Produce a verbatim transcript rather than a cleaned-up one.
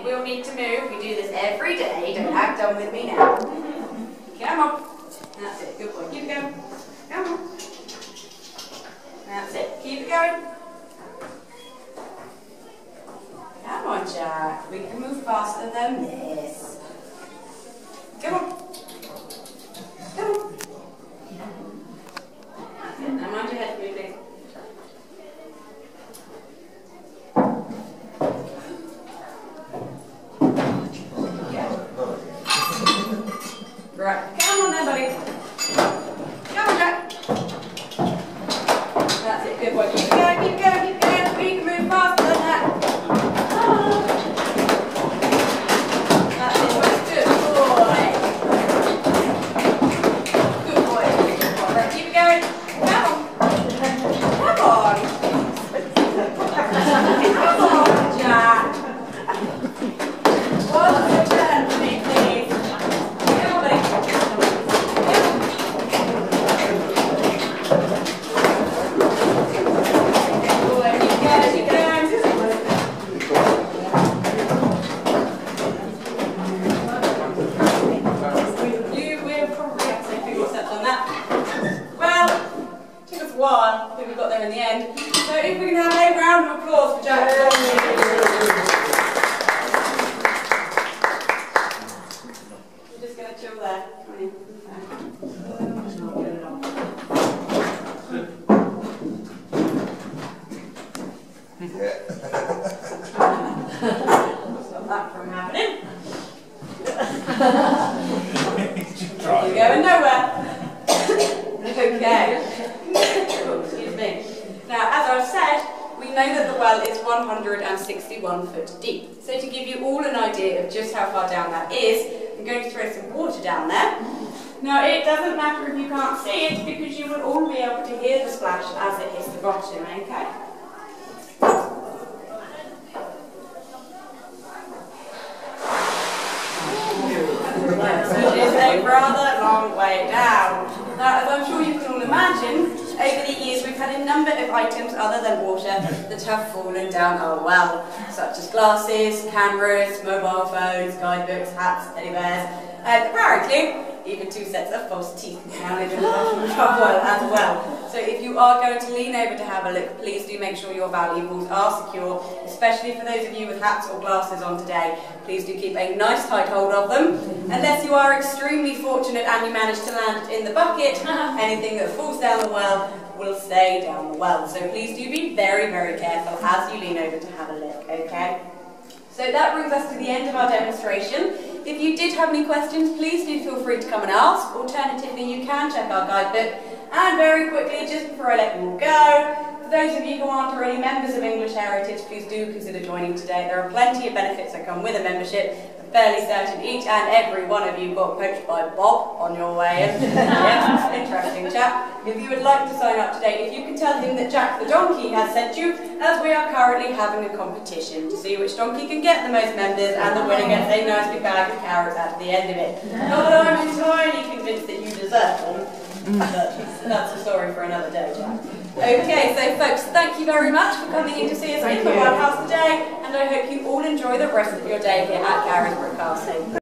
You will need to move. We do this every day. Don't act dumb with me now. Come on. That's it. Good boy. Keep going. Come on. That's it. Keep it going. Come on, Jack. We can move faster than this. Come on. Come on. That's it. Now mind your head for me, please. Right. Come on then, buddy. Come on, Jack. That's it. Good boy. Keep going, keep going, keep going. We can move faster than that. That's it. Good boy. Good boy. Good boy. Right, keep it going. Come on. Come on. Come on, Jack. One more turn for me, please. Come on, buddy. I think we got there in the end. So if we can have a round of applause for Jack. We're just going to chill there. Come on in. Stop that from happening. You're going nowhere. Okay. Excuse me. Now, as I've said, we know that the well is one hundred sixty-one foot deep. So to give you all an idea of just how far down that is, I'm going to throw some water down there. Now, it doesn't matter if you can't see it, because you will all be able to hear the splash as it hits the bottom, okay? So it is a rather long way down. Now, as I'm sure you can all imagine, over the years we've had a number of items other than water that have fallen down our well, such as glasses, cameras, mobile phones, guidebooks, hats, teddy bears, and apparently even two sets of false teeth down in the bottom of our well as well. So if you are going to lean over to have a look, please do make sure your valuables are secure, especially for those of you with hats or glasses on today. Please do keep a nice tight hold of them. Unless you are extremely fortunate and you manage to land it in the bucket, anything that falls down the well will stay down the well. So please do be very, very careful as you lean over to have a look, okay? So that brings us to the end of our demonstration. If you did have any questions, please do feel free to come and ask. Alternatively, you can check our guidebook. And very quickly, just before I let you all go, for those of you who aren't already members of English Heritage, please do consider joining today. There are plenty of benefits that come with a membership. I'm fairly certain each and every one of you got coached by Bob on your way in. Yes, interesting chap. If you would like to sign up today, if you can tell him that Jack the donkey has sent you, as we are currently having a competition to see which donkey can get the most members, and the winner gets a nice big bag of carrots at the end of it. Not that I'm entirely convinced that you deserve them. That's, that's a story for another day, Jack. Okay, so folks, thank you very much for coming in to see us in the Wight House today, and I hope you all enjoy the rest of your day here at Carisbrooke Castle.